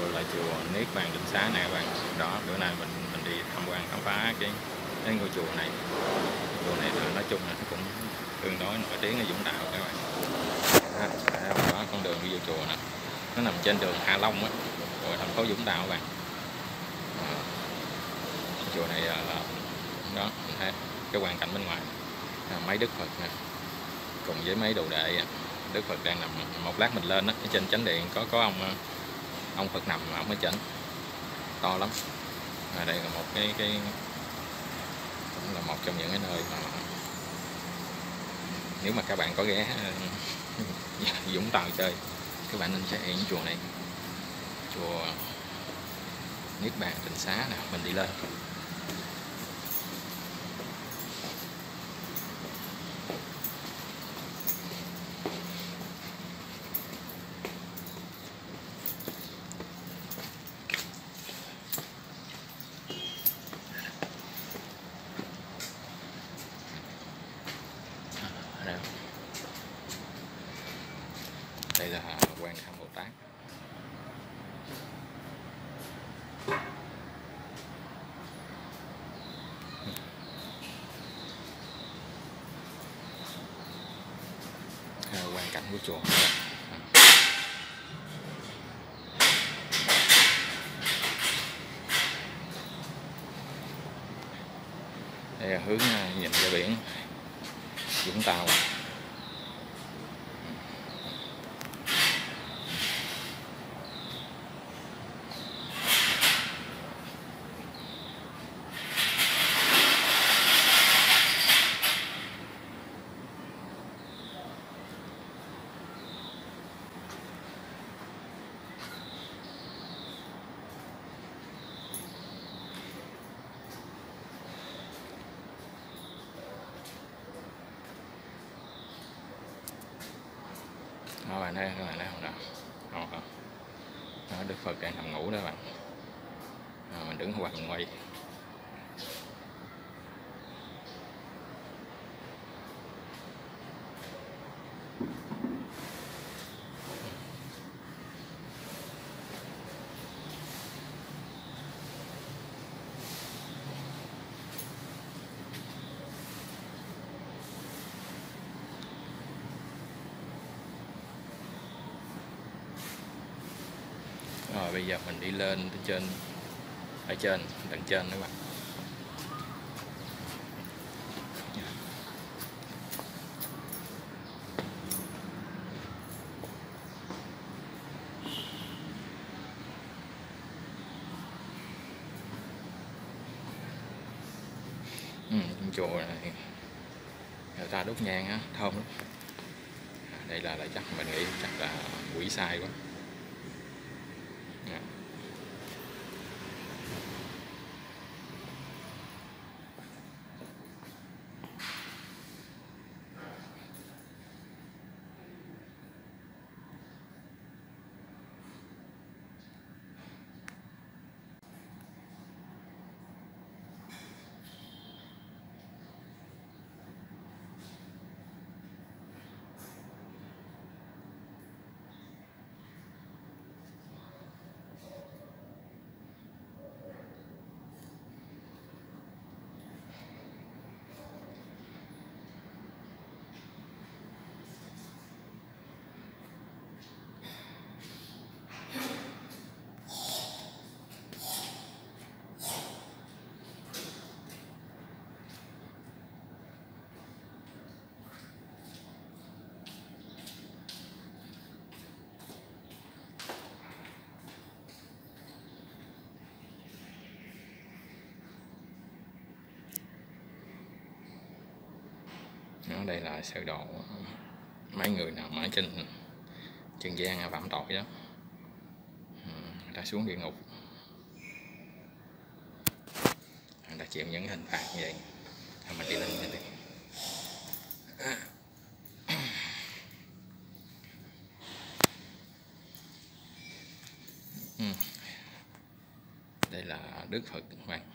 là chùa Niết Bàn Định Xá nè các bạn. Đó, bữa nay mình đi tham quan khám phá cái ngôi chùa này. Chùa này là nói chung là cũng tương đối nổi tiếng ở Vũng Tàu các bạn. Đó, con đường đi vô chùa nè, nó nằm trên đường Hạ Long á, của thành phố Vũng Tàu các bạn. Chùa này là đó, mình thấy cái hoàn cảnh bên ngoài mấy Đức Phật nè, cùng với mấy đồ đệ. Đức Phật đang nằm, một lát mình lên á, ở trên chánh điện có ông Phật nằm ở trên to lắm. Đây là một cái cũng là một trong những cái nơi mà nếu mà các bạn có ghé Vũng Tàu chơi, các bạn nên chạy đến chùa này, chùa Niết Bàn Định Xá nè. Mình đi lên đây là Quan Tham Bồ Tát. Quan cảnh của chùa. Đây là hướng nhìn ra biển Vũng Tàu. Đó, bạn thấy không nào? Đó, Đức Phật đang nằm ngủ đó bạn. Mình đứng ngoài mình quay. Rồi bây giờ mình đi lên trên, ở trên đằng trên các bạn. Chùa này người ta đốt nhang á, thơm lắm. Đây là chắc mình nghĩ chắc là quỷ sai quá. Đây là sơ đồ mấy người nào ở trên trần gian phạm tội đó, người ta xuống địa ngục, người ta chịu những hình phạt như vậy. Mình đi lên trên đây. Đây là Đức Phật các bạn.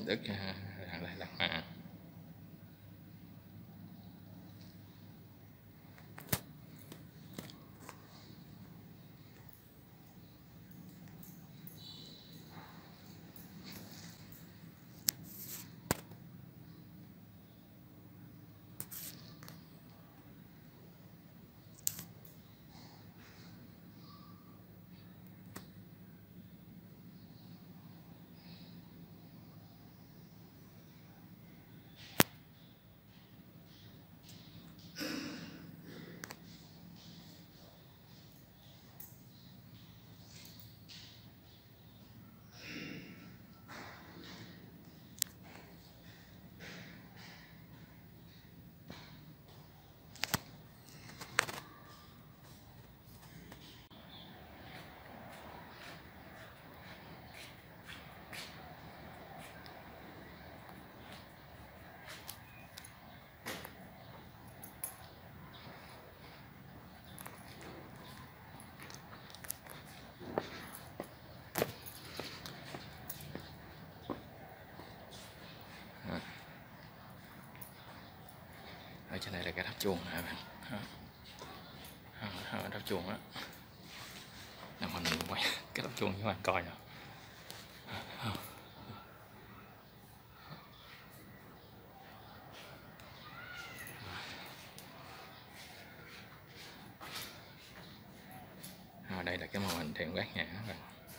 Đức đặt mà. Ở trên này là cái tháp chuông hả bạn? Tháp chuông á. Nào mình quay cái tháp chuông cho các bạn coi nè. Đây là cái mô hình thiền bát nhã các bạn.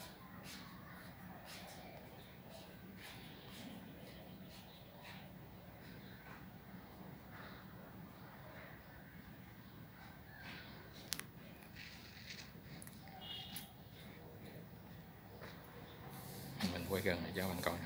Mình quay gần để cho bạn coi nè.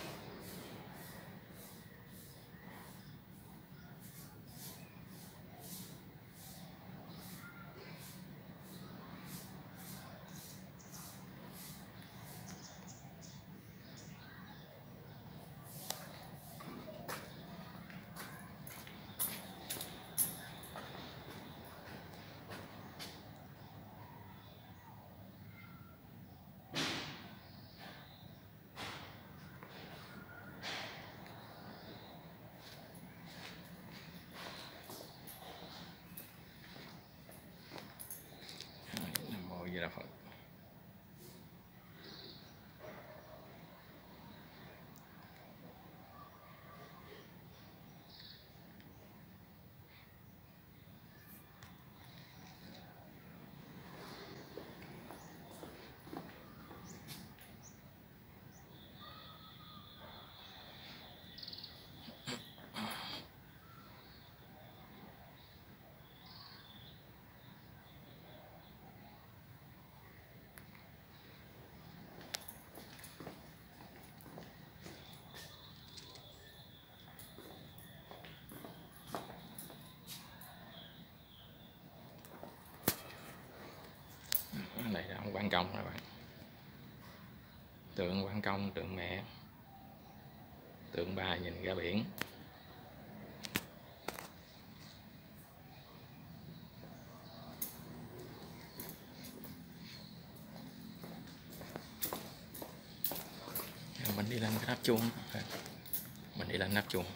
Nam Mô Di Đà Phật. Đây là ông Quan Công các bạn. Tượng Quan Công, tượng mẹ, tượng bà nhìn ra biển. Mình đi lên cái tháp chuông. Mình đi lên tháp chuông.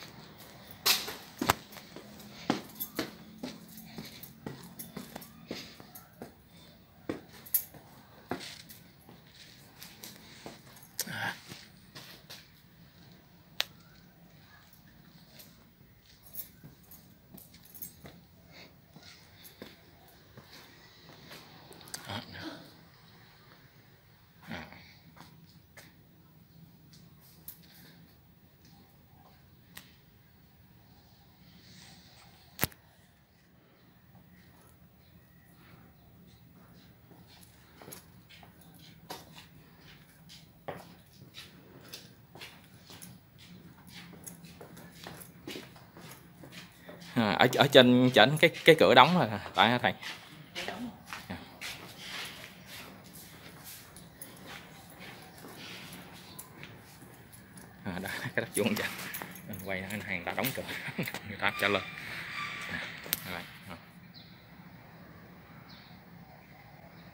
Ở trên chỉnh cái cửa đóng rồi tại hả thầy? Đó, cái đắp chuông cho mình quay hàng ta đóng cửa người ta cho lên.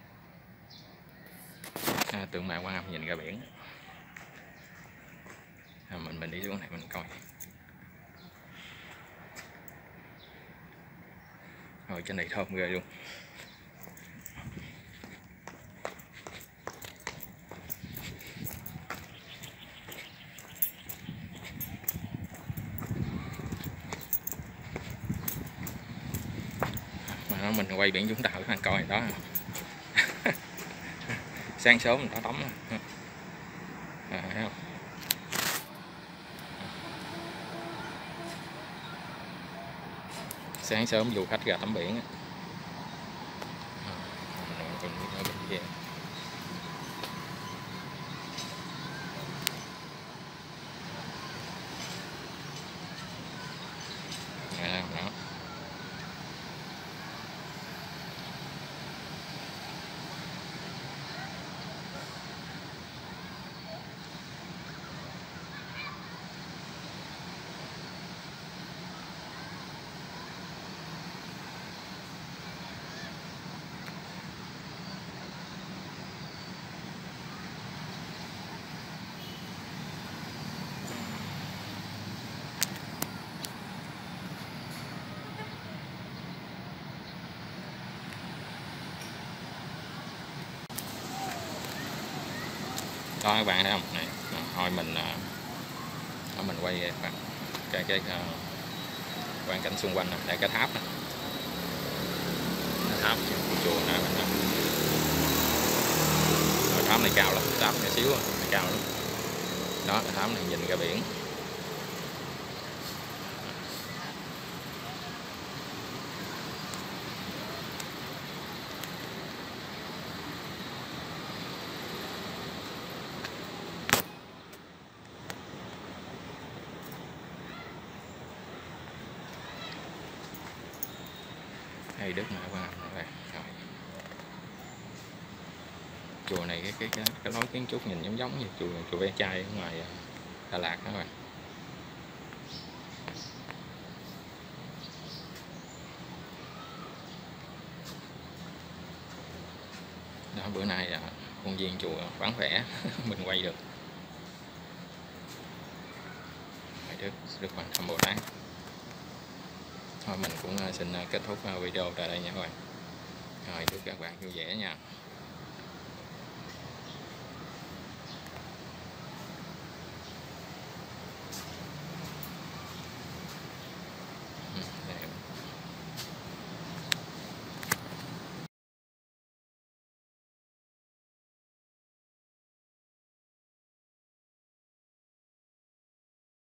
Tượng mẹ Quan Âm nhìn ra biển. mình đi xuống này mình coi. Rồi trên này thơm ghê luôn. Mà mình quay biển Vũng Tàu các bạn coi đó. Sáng sớm mình đã tắm rồi. Thấy không? Sáng sớm du khách ra tắm biển á. Còn ở bên kia. Đó. Đó các bạn thấy không? Này, thôi mình quay cái quang cảnh xung quanh này, đây cái tháp này. Tháp chùa này mình tháp này cao lắm, tháp nhỏ xíu này cao lắm. Đó, cái tháp này nhìn ra biển. Hay Đức mà qua rồi. Chùa này cái lối kiến trúc nhìn giống như chùa Ve Chai ở ngoài Đà Lạt đó các bạn. Đó, bữa nay khuôn viên chùa vắng vẻ mình quay được. Đức Hoàng Thâm Bồ Tát. Thôi mình cũng xin kết thúc video tại đây nha các bạn. Rồi chúc các bạn vui vẻ nha.